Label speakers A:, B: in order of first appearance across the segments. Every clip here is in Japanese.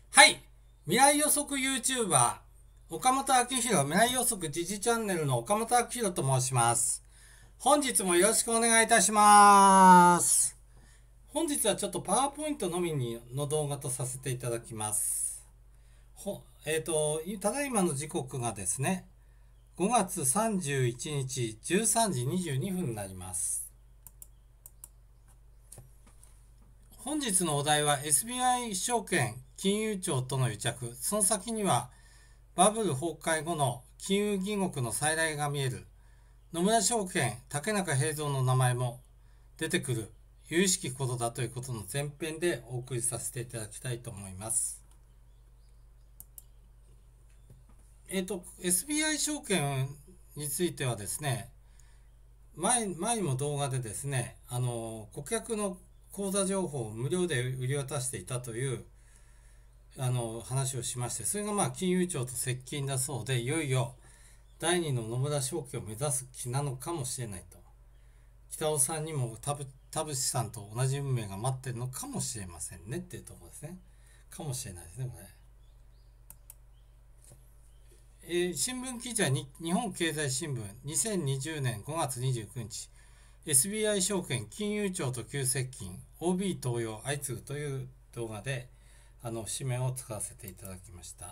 A: はい。未来予測 YouTuber、岡本明宏未来予測時事チャンネルの岡本明宏と申します。本日もよろしくお願いいたします。本日はちょっとパワーポイントのみの動画とさせていただきます。ただいまの時刻がですね、5月31日13時22分になります。本日のお題は SBI 証券金融庁との癒着、その先にはバブル崩壊後の金融疑獄の再来が見える。野村証券竹中平蔵の名前も出てくる有識きことだということの前編でお送りさせていただきたいと思います。SBI 証券についてはですね、前にも動画でですね、顧客の口座情報を無料で売り渡していたという話をしまして、それが金融庁と接近だそうで、いよいよ第二の野村証券を目指す気なのかもしれないと。北尾さんにも田淵さんと同じ運命が待ってるのかもしれませんねっていうところですね。かもしれないですね、これ。新聞記事は日本経済新聞2020年5月29日 SBI 証券金融庁と急接近 OB 登用相次ぐという動画で紙面を使わせていただきました。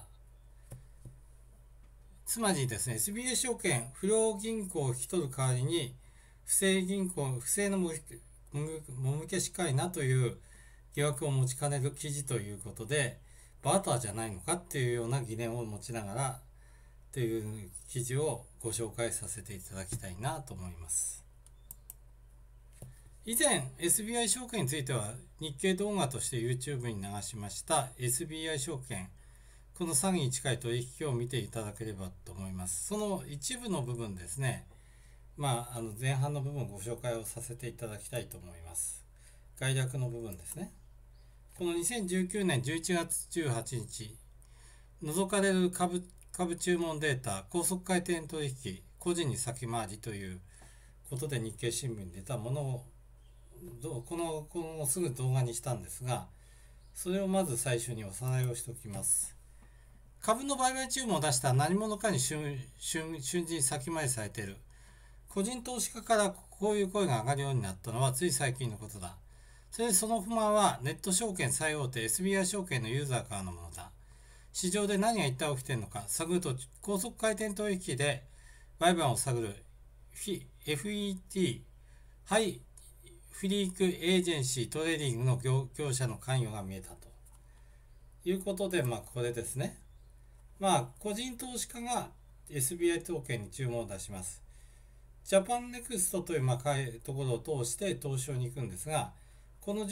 A: つまりですね、SBI 証券不良銀行を引き取る代わりに不正のもみ消しかいなという疑惑を持ちかねる記事ということで、バーターじゃないのかっていうような疑念を持ちながらという記事をご紹介させていただきたいなと思います。以前 SBI 証券については日経動画として YouTube に流しました SBI 証券、この詐欺に近い取引を見ていただければと思います。その一部の部分ですね、前半の部分をご紹介をさせていただきたいと思います。概略の部分ですね。この2019年11月18日、除かれる株注文データ、高速回転取引、個人に先回りということで日経新聞に出たものをこのすぐ動画にしたんですが、それをまず最初におさらいをしておきます。株の売買注文を出した何者かに瞬時先回りされている。個人投資家からこういう声が上がるようになったのはつい最近のことだ。その不満はネット証券最大手 SBI 証券のユーザーからのものだ。市場で何が一体起きているのか探ると、高速回転取引で売買を探る FET、ハイフリークエージェンシートレーディングの業者の関与が見えたということで、これですね。個人投資家が SBI 証券に注文を出します。ジャパンネクストというところを通して東証に行くんですが、この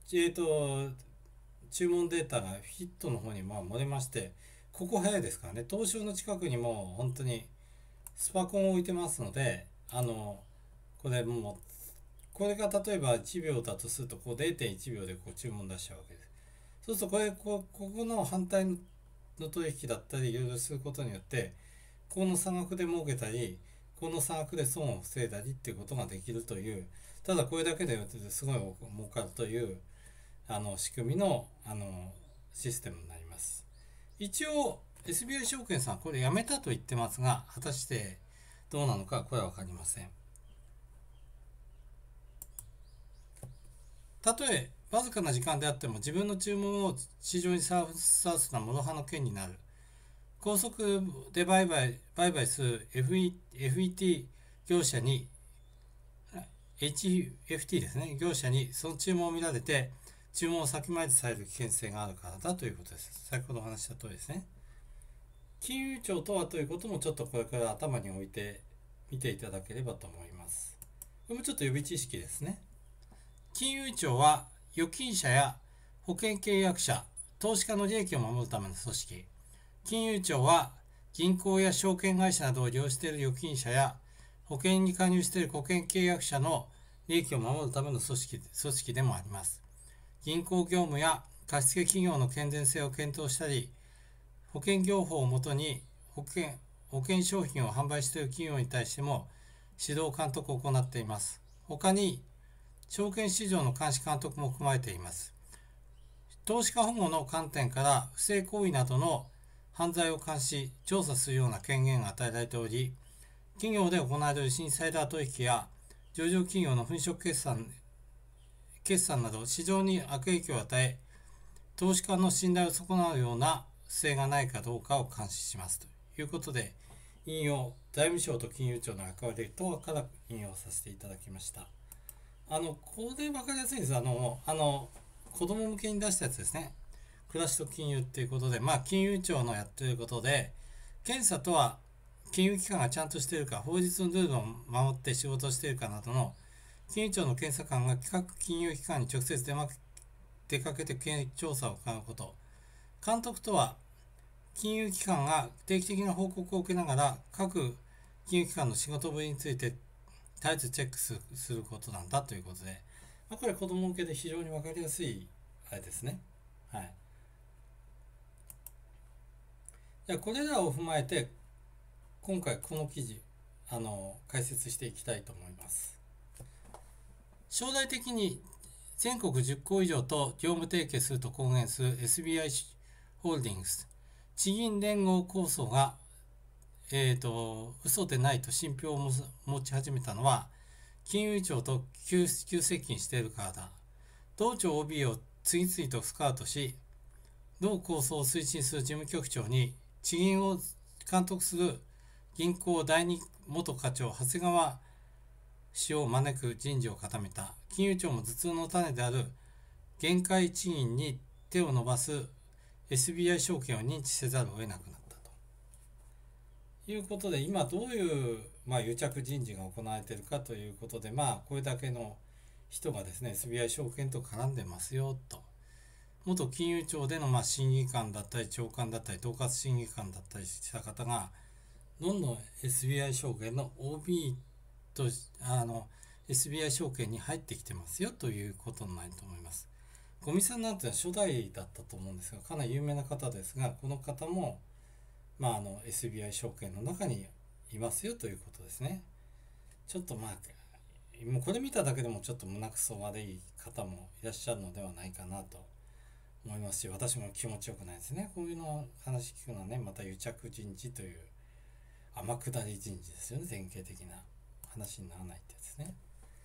A: 注文データがヒットの方に漏れまして、ここ早いですからね、東証の近くにも本当にスパコンを置いてますので、これが例えば1秒だとすると、0.1 秒で注文出しちゃうわけです。そうするとここの反対の取引だったりいろいろすることによって、この差額で儲けたり、この差額で損を防いだりっていうことができるという、ただこれだけですごい儲かるという仕組みのシステムになります。一応 SBI 証券さんこれやめたと言ってますが、果たしてどうなのかこれは分かりません。たとえわずかな時間であっても自分の注文を市場にさらすのは諸刃の剣になる。高速で売買する FET 業者に HFT ですね、業者にその注文を見られて注文を先回りされる危険性があるからだということです。先ほどお話した通りですね。金融庁とはということもちょっとこれから頭に置いて見ていただければと思います。これもちょっと予備知識ですね。金融庁は預金者や保険契約者、投資家の利益を守るための組織。金融庁は銀行や証券会社などを利用している預金者や保険に加入している保険契約者の利益を守るための組織でもあります。銀行業務や貸付企業の健全性を検討したり、保険業法をもとに保険商品を販売している企業に対しても指導監督を行っています。他に証券市場の監視監督も含まれています。 投資家保護の観点から不正行為などの犯罪を監視・調査するような権限が与えられており、企業で行われるインサイダー取引や上場企業の粉飾決算など市場に悪影響を与え、投資家の信頼を損なうような不正がないかどうかを監視しますということで、引用、財務省と金融庁の役割等から引用させていただきました。これ分かりやすいです。子供向けに出したやつですね。暮らしと金融っていうことで、金融庁のやってることで、検査とは金融機関がちゃんとしているか、法律のルールを守って仕事をしているかなどの、金融庁の検査官が各金融機関に直接出かけて調査を行うこと。監督とは、金融機関が定期的な報告を受けながら、各金融機関の仕事ぶりについて絶えずチェックすることなんだということで、これ子供向けで非常に分かりやすいあれですね。はい。じゃあこれらを踏まえて今回この記事解説していきたいと思います。将来的に全国10校以上と業務提携すると公言する SBI ホールディングス地銀連合構想が、嘘でないと信憑を持ち始めたのは金融庁と急接近しているからだ。同庁 OB を次々とスカウトし、同構想を推進する事務局長に地銀を監督する銀行第2元課長長谷川氏を招く人事を固めた。金融庁も頭痛の種である限界地銀に手を伸ばす SBI 証券を認知せざるを得なくなったということで、今どういう、癒着人事が行われているかということで、これだけの人がですね SBI 証券と絡んでますよと。元金融庁での審議官だったり長官だったり統括審議官だったりした方がどんどん SBI 証券の OB とSBI 証券に入ってきてますよということになると思います。五味さんなんてのは初代だったと思うんですが、かなり有名な方ですが、この方も、SBI 証券の中にいますよということですね。ちょっともうこれ見ただけでもちょっと胸くそ悪い方もいらっしゃるのではないかなと思いますし、私も気持ちよくないですね。こういうの話聞くのはね、また癒着人事という天下り人事ですよね。典型的な話にならないってやつですね。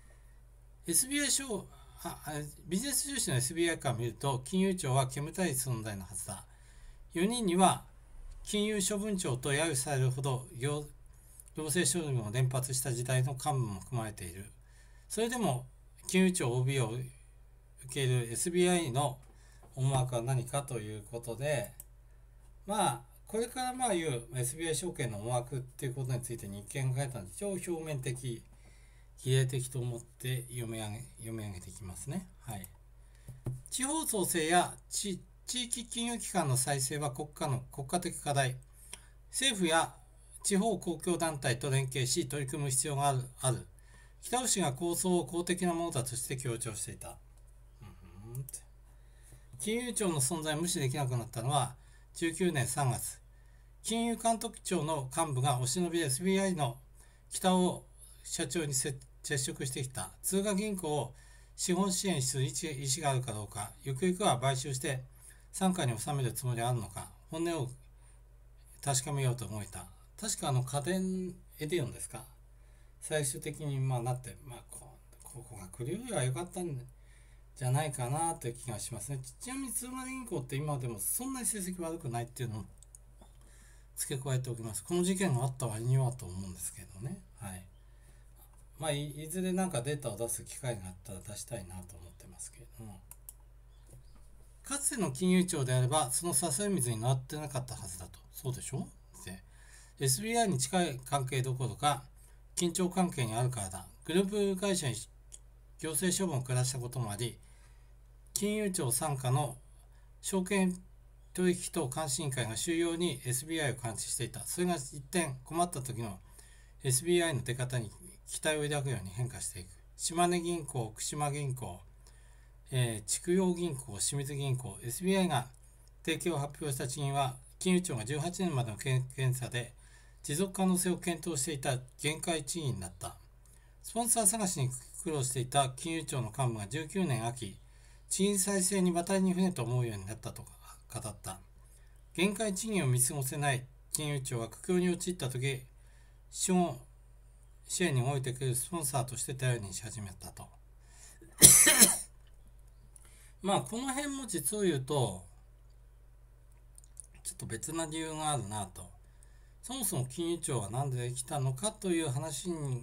A: ビジネス収支の SBI から見ると、金融庁は煙たい存在のはずだ。4人には金融処分庁と揶揄されるほど行政処分を連発した時代の幹部も含まれている。それでも金融庁 OB を受ける SBI の思惑は何かということで、これから言う SBI 証券の思惑っていうことについて日経が書いたので、超表面的、儀礼的と思って読み上げていきますね。はい。地方創生や地域金融機関の再生は国家的課題。政府や地方公共団体と連携し取り組む必要がある。北尾氏が構想を公的なものだとして強調していた。金融庁の存在を無視できなくなったのは19年3月。金融監督庁の幹部がお忍びで SBI の北尾社長に接触してきた。通貨銀行を資本支援する意思があるかどうか、ゆくゆくは買収して傘下に収めるつもりはあるのか、本音を確かめようと思えた。確か家電エディオンですか。最終的になって、ここが来るよりは良かったんじゃないかなという気がしますね。ちなみに通貨銀行って今でもそんなに成績悪くないっていうのを付け加えておきます。この事件があった割にはと思うんですけどね。はい。いずれデータを出す機会があったら出したいなと思ってますけれども、かつての金融庁であればその誘い水になってなかったはずだと。そうでしょ。SBI に近い関係どころか緊張関係にあるからだ。グループ会社に行政処分を下したこともあり、金融庁傘下の証券取引等監視委員会が収容に SBI を監視していた。それが一転困った時の SBI の出方に期待を抱くように変化していく。島根銀行、福島銀行、筑陽銀行、清水銀行、SBI が提携を発表した地銀は金融庁が18年までの検査で持続可能性を検討していた限界地銀だった。スポンサー探しに苦労していた金融庁の幹部が19年秋、 賃再生に渡りに船と思うようになったと語った。限界賃金を見過ごせない金融庁は苦境に陥った時、資本支援に動いてくれるスポンサーとして頼りにし始めたと。まあこの辺も実を言うとちょっと別な理由があるなと。そもそも金融庁は何でできたのかという話に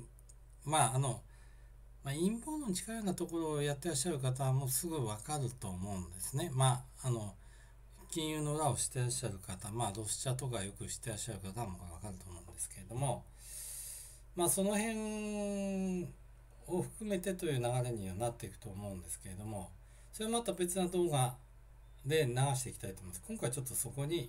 A: 陰謀論に近いようなところをやってらっしゃる方はもうすぐ分かると思うんですね。金融の裏をしてらっしゃる方、ロスチャとかよくしてらっしゃる方も分かると思うんですけれども、その辺を含めてという流れにはなっていくと思うんですけれども、それまた別な動画で流していきたいと思います。今回ちょっとそこに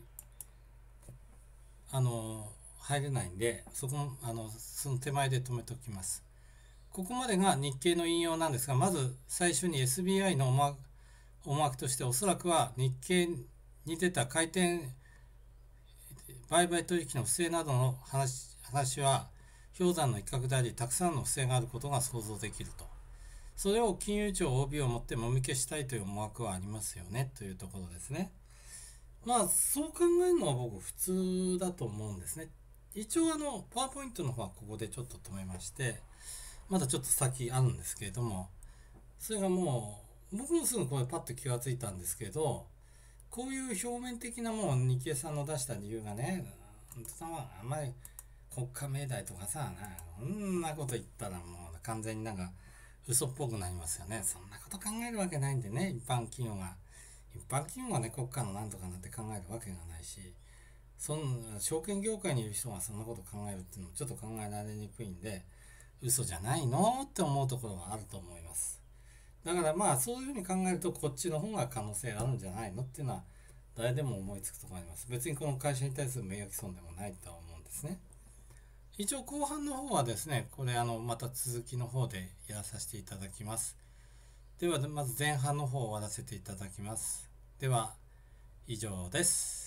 A: 入れないんで、その手前で止めておきます。ここまでが日経の引用なんですが、まず最初に SBI の思惑として、おそらくは日経に出た回転売買取引の不正などの話は氷山の一角であり、たくさんの不正があることが想像できると。それを金融庁 OB をもってもみ消したいという思惑はありますよねというところですね。そう考えるのは僕普通だと思うんですね。一応パワーポイントの方はここでちょっと止めまして、まだちょっと先あるんですけれども、それがもう僕もすぐこれパッと気がついたんですけど、こういう表面的なもん日経さんの出した理由がね、あんまり国家命題とかさ、こんなこと言ったらもう完全に嘘っぽくなりますよね。そんなこと考えるわけないんでね、一般企業がね、国家のなんとかなんて考えるわけがないし、証券業界にいる人がそんなこと考えるっていうのもちょっと考えられにくいんで、嘘じゃないのって思うところはあると思います。だからそういうふうに考えると、こっちの方が可能性あるんじゃないのっていうのは誰でも思いつくと思います。別にこの会社に対する名誉毀損でもないとは思うんですね。一応後半の方はですね、これまた続きの方でやらさせていただきます。ではまず前半の方を終わらせていただきます。では以上です。